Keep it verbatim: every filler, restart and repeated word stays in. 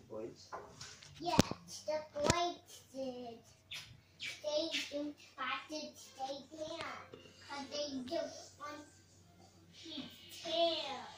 boys? Yes, the boys did. They invited to stay down because they don't want his tail.